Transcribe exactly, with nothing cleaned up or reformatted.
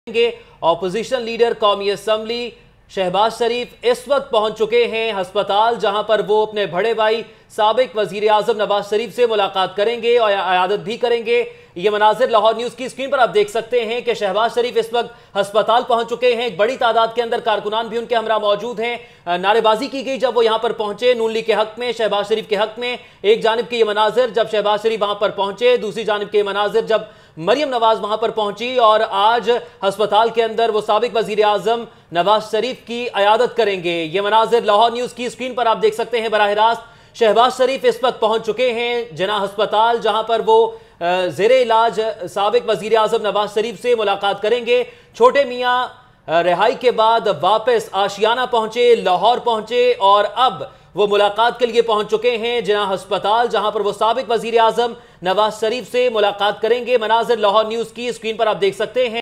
Opposition leader कौमी assembly Shehbaz Sharif इस वक्त पहुंच चुके हैं अस्पताल, जहां पर वो अपने बड़े भाई साबिक वजीर आजम नवाज शरीफ से मुलाकात करेंगे और अयादत भी करेंगे। ये मनाजिर लाहौर न्यूज की स्क्रीन पर आप देख सकते हैं कि शहबाज शरीफ इस वक्त अस्पताल पहुंच चुके हैं। एक बड़ी तादाद के अंदर कारकुनान भी उनके हमरा मौजूद हैं। नारेबाजी की गई जब वो यहां पर पहुंचे नून लीग के हक में, शहबाज शरीफ के हक में। एक जानिब के ये मनाजिर जब शहबाज शरीफ वहां पर पहुंचे, दूसरी जानिब के मनाजिर जब मरियम नवाज वहां पर पहुंची और आज अस्पताल के अंदर वो साबिक वजीर आजम नवाज शरीफ की अयादत करेंगे। ये मनाजिर लाहौर न्यूज की स्क्रीन पर आप देख सकते हैं बराह रास्त। शहबाज शरीफ इस वक्त पहुंच चुके हैं जिन्ना अस्पताल, जहां पर वो ज़ेरे इलाज साबिक वजीर आजम नवाज शरीफ से मुलाकात करेंगे। छोटे मियाँ रिहाई के बाद वापस आशियाना पहुंचे, लाहौर पहुंचे और अब वो मुलाकात के लिए पहुंच चुके हैं जिन्ना अस्पताल, जहां पर वो साबिक वजीर आजम नवाज शरीफ से मुलाकात करेंगे। मनाजिर लाहौर न्यूज की स्क्रीन पर आप देख सकते हैं।